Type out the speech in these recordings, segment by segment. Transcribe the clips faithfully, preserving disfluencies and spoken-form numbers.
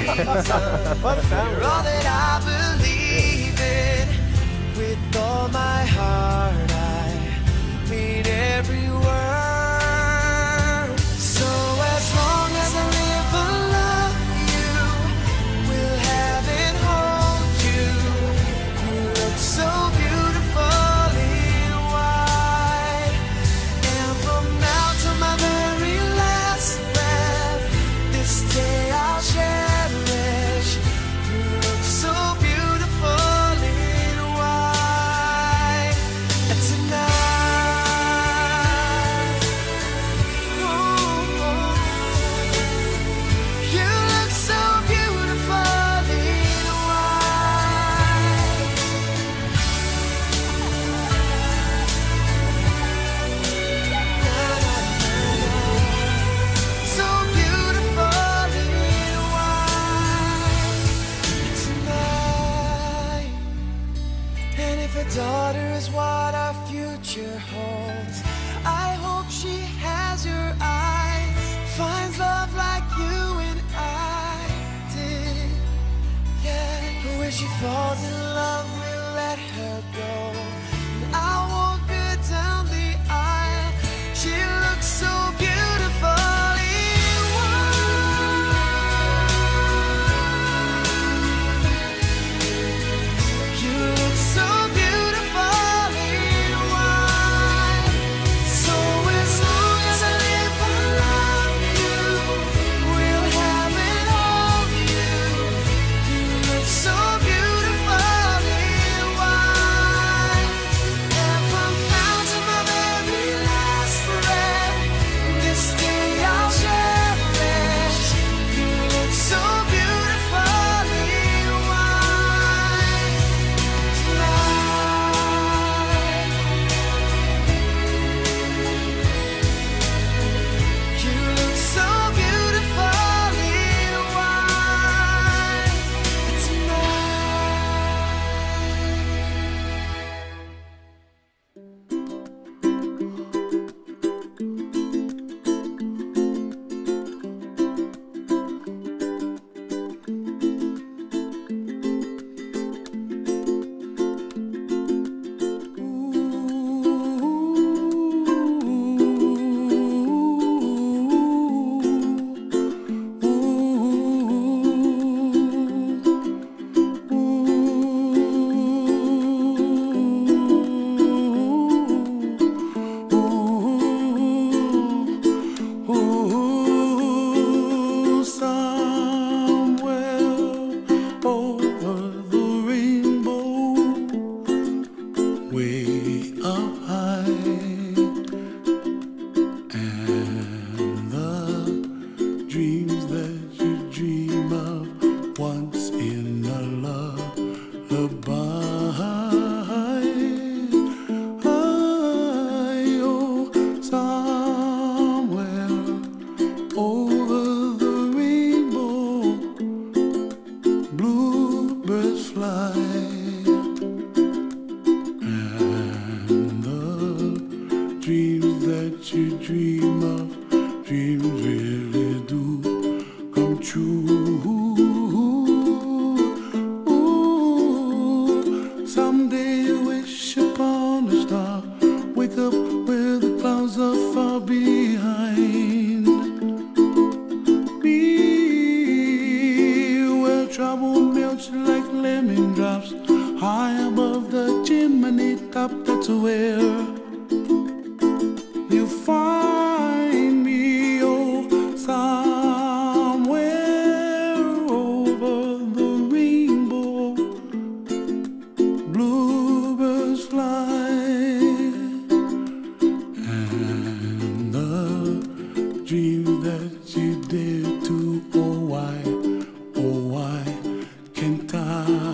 You're all that I believe in. With all my heart, I mean every word. So as long as I live, I love you. Will have and hold you. You look so beautifully white. And from now to my very last breath, this day I'll cherish. You look so beautifully white. And tonight, ooh, you look so beautifully white. So beautifully white tonight. And if a daughter is what our future holds, I hope she has your eyes, finds love like you and I did. Yeah, but when she falls in love, we'll let her go. And I'll walk her down the aisle. She looks so beautifully white. You look so beautifully white. So as long as I live, I love you. We'll have and hold you. You look so beautifully white. And from now to my very last breath, this day I'll cherish. You look so beautifully white tonight. You look so beautifully white Ooh, somewhere over the rainbow, way up high, and the dreams that you dream of once in a lullaby. Oh, somewhere over the rainbow, bluebirds fly, and the dreams that you dream of, dreams really do come true. Ooh, someday you wish upon a star, wake up where the clouds are far behind. Be where trouble melts like lemon drops, high above the chimney top. That's where you find me. Oh, somewhere over the rainbow, bluebirds fly, and the dreams that you dare to, oh why, oh why can't I?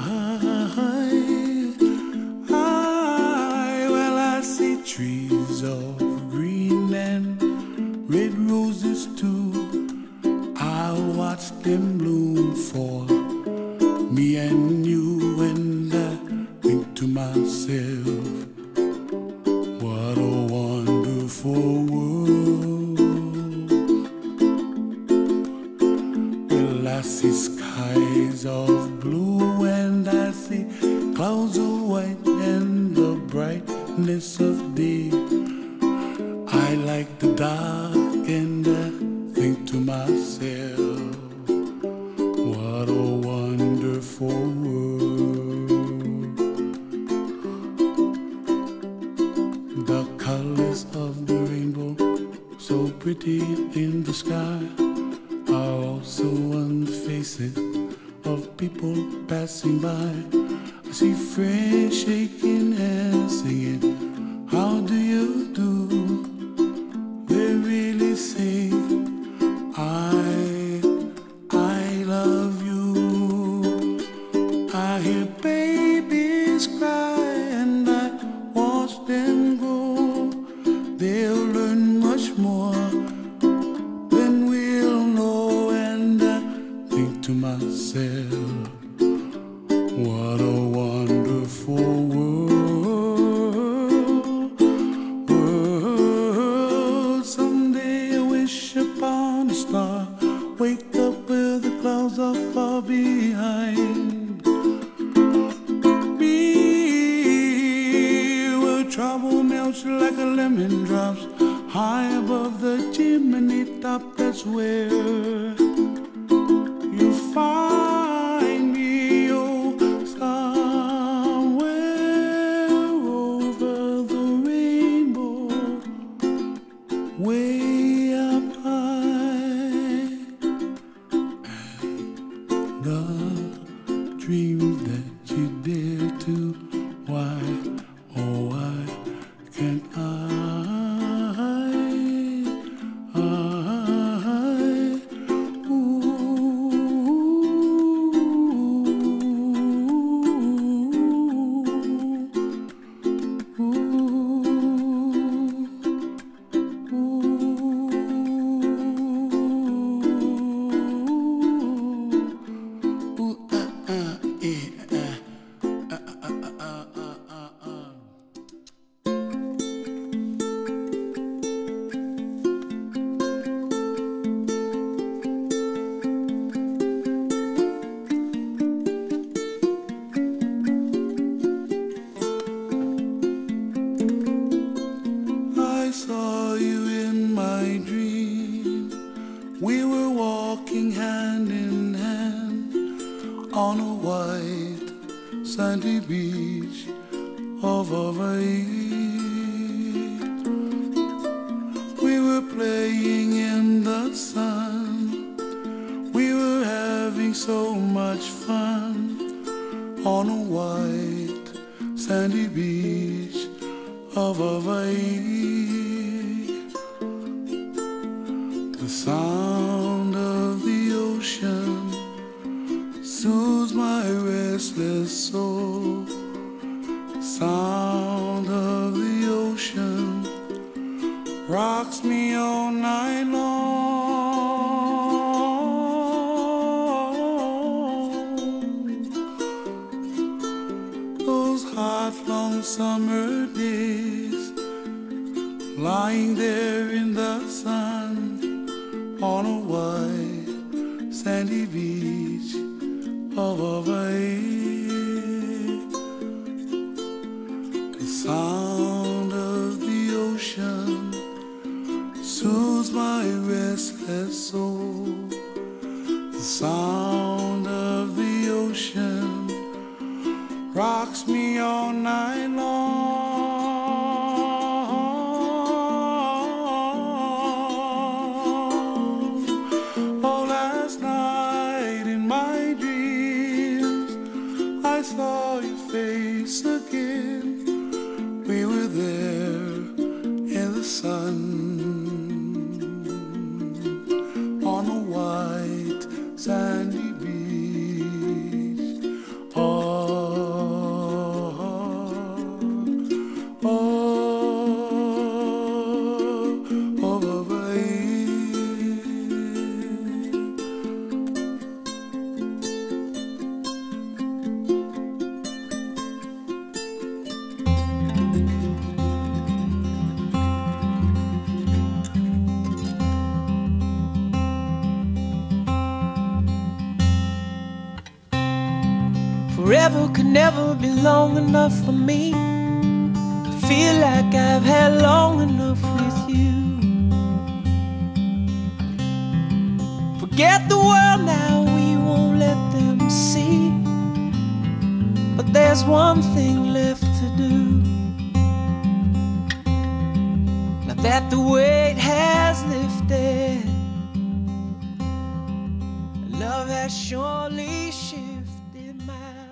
I, well, I see trees of green and red roses too. I watch them bloom for me and you, and I think to myself, what a wonderful world. Well, I see skies of blue and I see clouds of white and the brightness of day. I like the dark and I think to myself, what a wonderful world. The colors of the rainbow, so pretty in the sky, are also on the faces of people passing by. I see friends shaking hands, singing, how do you do? They really say, I, I love you. I hear babies cry and I watch them grow. They'll learn much more than we'll know, and I think to myself, what a wonderful world, world. Someday I wish upon a star, wake up where the clouds are far behind me, where trouble melts like a lemon drops high above the chimney top. That's where you find me, oh, somewhere over the rainbow, way up high. And the dreams that you dare to, why, oh, why can't I? I saw you in my dream. We were walking hand in hand on a white sandy beach of Hawaii. We were playing in the sun. We were having so much fun on a white sandy beach of Hawaii. The sound of the ocean soothes my restless soul. The sound of the ocean rocks me all night long. Those hot, long summer days, lying there in the sun on a white sandy beach of Hawaii. The sound of the ocean soothes my restless soul. The sound of the ocean rocks me all night long. Oh, last night in my dreams I saw your face again. We were there in the sun on a white sandy beach. Oh, oh, oh, Hawaii. Forever could never be long enough for me to feel like I've had long enough with you. Forget the world now, we won't let them see. But there's one thing left to do. Now that the weight has lifted, love has surely shifted my